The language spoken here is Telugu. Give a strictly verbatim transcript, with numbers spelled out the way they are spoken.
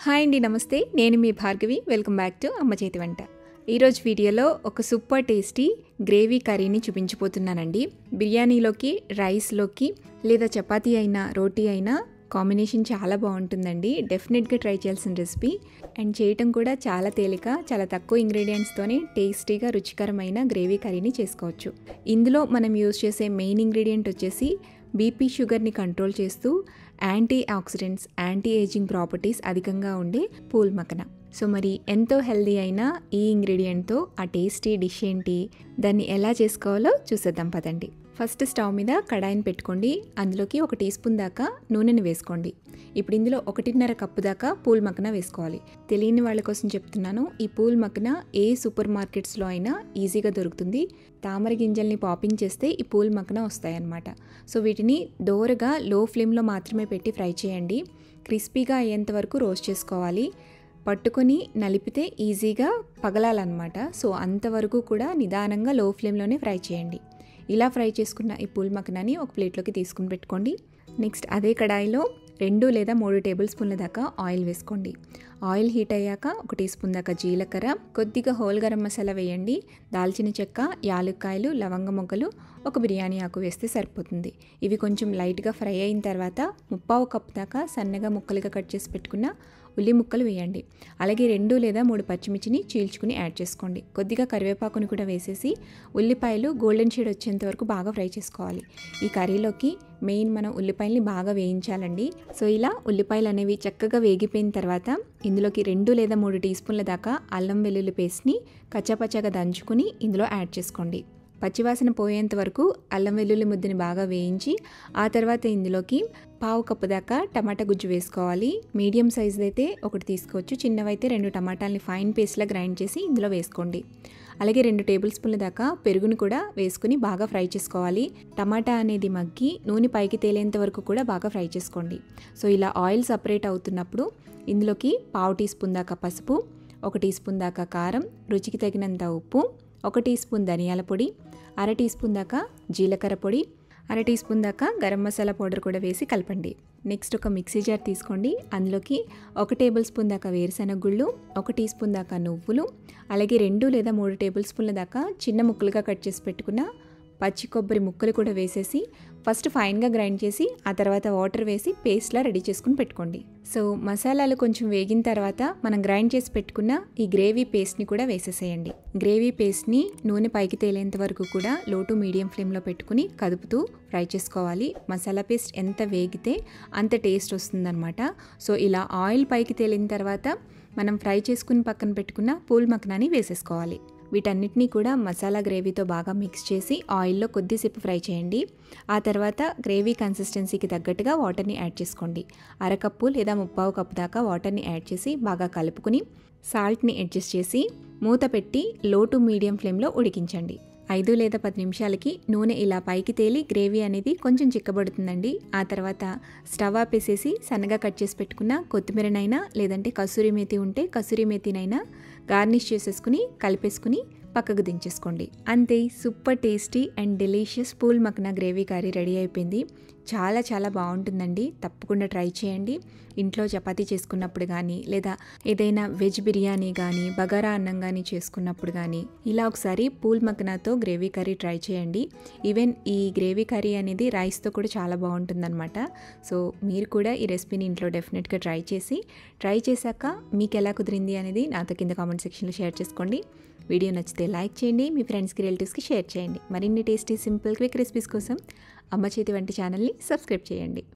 హాయ్ అండి, నమస్తే. నేను మీ భార్గవి. వెల్కమ్ బ్యాక్ టు అమ్మ చేతి వంట. ఈరోజు వీడియోలో ఒక సూపర్ టేస్టీ గ్రేవీ కర్రీని చూపించబోతున్నానండి. బిర్యానీలోకి, రైస్లోకి లేదా చపాతీ అయినా రోటీ అయినా కాంబినేషన్ చాలా బాగుంటుందండి. డెఫినెట్గా ట్రై చేయాల్సిన రెసిపీ అండ్ చేయటం కూడా చాలా తేలిక. చాలా తక్కువ ఇంగ్రీడియంట్స్తోనే టేస్టీగా రుచికరమైన గ్రేవీ కర్రీని చేసుకోవచ్చు. ఇందులో మనం యూజ్ చేసే మెయిన్ ఇంగ్రీడియంట్ వచ్చేసి బీపీ షుగర్ని కంట్రోల్ చేస్తూ antioxidants, anti ageing properties అధికంగా ఉండే పూల్ మఖన. సో మరి ఎంతో హెల్దీ అయిన ఈ ఇంగ్రీడియంట్తో ఆ టేస్టీ డిష్ ఏంటి, దాన్ని ఎలా చేసుకోవాలో చూసేద్దాం పదండి. ఫస్ట్ స్టవ్ మీద కడాయిని పెట్టుకోండి. అందులోకి ఒక టీ స్పూన్ దాకా నూనెని వేసుకోండి. ఇప్పుడు ఇందులో ఒకటిన్నర కప్పు దాకా పూల్ మఖన వేసుకోవాలి. తెలియని వాళ్ళ కోసం చెప్తున్నాను, ఈ పూల్ మఖన ఏ సూపర్ మార్కెట్స్లో అయినా ఈజీగా దొరుకుతుంది. తామర గింజల్ని పాపింగ్ చేస్తే ఈ పూల్ మఖన వస్తాయన్నమాట. సో వీటిని దోరగా లో ఫ్లేమ్లో మాత్రమే పెట్టి ఫ్రై చేయండి. క్రిస్పీగా అయ్యేంత వరకు రోస్ట్ చేసుకోవాలి. పట్టుకొని నలిపితే ఈజీగా పగలాలన్నమాట. సో అంతవరకు కూడా నిదానంగా లో ఫ్లేమ్లోనే ఫ్రై చేయండి. ఇలా ఫ్రై చేసుకున్న ఈ పూల్ మఖనాని ఒక ప్లేట్లోకి తీసుకుని పెట్టుకోండి. నెక్స్ట్ అదే కడాయిలో రెండు లేదా మూడు టేబుల్ స్పూన్ల దాకా ఆయిల్ వేసుకోండి. ఆయిల్ హీట్ అయ్యాక ఒక టీ స్పూన్ దాకా జీలకర్ర, కొద్దిగా హోల్ గరం మసాలా వేయండి. దాల్చిన చెక్క, యాలక్కాయలు, లవంగ మొగ్గలు, ఒక బిర్యానీ ఆకు వేస్తే సరిపోతుంది. ఇవి కొంచెం లైట్గా ఫ్రై అయిన తర్వాత ముప్పావు కప్పు దాకా సన్నగా ముక్కలుగా కట్ చేసి పెట్టుకున్న ఉల్లి ముక్కలు వేయండి. అలాగే రెండు లేదా మూడు పచ్చిమిర్చిని చీల్చుకుని యాడ్ చేసుకోండి. కొద్దిగా కరివేపాకుని కూడా వేసేసి ఉల్లిపాయలు గోల్డెన్ షేడ్ వచ్చేంత వరకు బాగా ఫ్రై చేసుకోవాలి. ఈ కర్రీలోకి మెయిన్ మనం ఉల్లిపాయల్ని బాగా వేయించాలండి. సో ఇలా ఉల్లిపాయలు అనేవి చక్కగా వేగిపోయిన తర్వాత ఇందులోకి రెండు లేదా మూడు టీ స్పూన్ల దాకా అల్లం వెల్లుల్లి పేస్ట్ని కచ్చాపచ్చాగా దంచుకుని ఇందులో యాడ్ చేసుకోండి. పచ్చివాసన పోయేంత వరకు అల్లం వెల్లుల్లి ముద్దని బాగా వేయించి ఆ తర్వాత ఇందులోకి పావు కప్పు దాకా టమాటా గుజ్జు వేసుకోవాలి. మీడియం సైజ్ అయితే ఒకటి తీసుకోవచ్చు, చిన్నవైతే రెండు టమాటాలని ఫైన్ పేస్ట్లా గ్రైండ్ చేసి ఇందులో వేసుకోండి. అలాగే రెండు టేబుల్ స్పూన్ల దాకా పెరుగును కూడా వేసుకుని బాగా ఫ్రై చేసుకోవాలి. టమాటా అనేది మగ్గి నూనె పైకి తేలేంత వరకు కూడా బాగా ఫ్రై చేసుకోండి. సో ఇలా ఆయిల్ సపరేట్ అవుతున్నప్పుడు ఇందులోకి పావు టీ స్పూన్ దాకా పసుపు, ఒక టీ స్పూన్ దాకా కారం, రుచికి తగినంత ఉప్పు, ఒక టీ స్పూన్ ధనియాల పొడి, అర టీ స్పూన్ దాకా జీలకర్ర పొడి, అర టీ స్పూన్ దాకా గరం మసాలా పౌడర్ కూడా వేసి కలపండి. నెక్స్ట్ ఒక మిక్సీ జార్ తీసుకోండి. అందులోకి ఒక టేబుల్ స్పూన్ దాకా వేరుశనగ గుళ్ళు, ఒక టీ స్పూన్ దాకా నువ్వులు, అలాగే రెండు లేదా మూడు టేబుల్ స్పూన్ల దాకా చిన్న ముక్కలుగా కట్ చేసి పెట్టుకున్న పచ్చి కొబ్బరి ముక్కలు కూడా వేసేసి ఫస్ట్ ఫైన్గా గ్రైండ్ చేసి ఆ తర్వాత వాటర్ వేసి పేస్ట్లా రెడీ చేసుకుని పెట్టుకోండి. సో మసాలాలు కొంచెం వేగిన తర్వాత మనం గ్రైండ్ చేసి పెట్టుకున్న ఈ గ్రేవీ పేస్ట్ని కూడా వేసేసేయండి. గ్రేవీ పేస్ట్ని నూనె పైకి తేలేంత వరకు కూడా లో టు మీడియం ఫ్లేమ్లో పెట్టుకుని కదుపుతూ ఫ్రై చేసుకోవాలి. మసాలా పేస్ట్ ఎంత వేగితే అంత టేస్ట్ వస్తుందన్నమాట. సో ఇలా ఆయిల్ పైకి తేలిన తర్వాత మనం ఫ్రై చేసుకుని పక్కన పెట్టుకున్న పూల్ మఖనాని వేసేసుకోవాలి. వీటన్నిటినీ కూడా మసాలా గ్రేవీతో బాగా మిక్స్ చేసి ఆయిల్లో కొద్దిసేపు ఫ్రై చేయండి. ఆ తర్వాత గ్రేవీ కన్సిస్టెన్సీకి తగ్గట్టుగా వాటర్ని యాడ్ చేసుకోండి. అరకప్పు లేదా ముప్పావు కప్పు దాకా వాటర్ని యాడ్ చేసి బాగా కలుపుకుని సాల్ట్ని అడ్జస్ట్ చేసి మూత పెట్టి లో టు మీడియం ఫ్లేమ్లో ఉడికించండి. ఐదు లేదా పది నిమిషాలకి నూనె ఇలా పైకి తేలి గ్రేవీ అనేది కొంచెం చిక్కబడుతుందండి. ఆ తర్వాత స్టవ్ ఆపేసేసి సన్నగా కట్ చేసి పెట్టుకున్న కొత్తిమీరనైనా లేదంటే కసూరి మేతి ఉంటే కసూరి మేతినైనా గార్నిష్ చేసేసుకుని కలిపేసుకుని పక్కకు దించేసుకోండి. అంతే, super tasty and delicious phool makhana gravy curry ready అయిపోయింది. చాలా చాలా బాగుంటుందండి. తప్పకుండా ట్రై చేయండి. ఇంట్లో చపాతీ చేసుకున్నప్పుడు కానీ లేదా ఏదైనా వెజ్ బిర్యానీ కానీ బగారా అన్నం కానీ చేసుకున్నప్పుడు కానీ ఇలా ఒకసారి పూల్ మఖనాతో గ్రేవీ కర్రీ ట్రై చేయండి. ఈవెన్ ఈ గ్రేవీ కర్రీ అనేది రైస్తో కూడా చాలా బాగుంటుందన్నమాట. సో మీరు కూడా ఈ రెసిపీని ఇంట్లో డెఫినెట్గా ట్రై చేసి ట్రై చేశాక మీకు ఎలా కుదిరింది అనేది నాతో కింద కామెంట్ సెక్షన్లో షేర్ చేసుకోండి. వీడియో నచ్చితే లైక్ చేయండి, మీ ఫ్రెండ్స్కి రిలేటివ్స్కి షేర్ చేయండి. మరిన్ని టేస్టీ సింపుల్ క్విక్ రెసిపీస్ కోసం అమ్మ చేతి వంట ఛానల్ని సబ్స్క్రైబ్ చేయండి.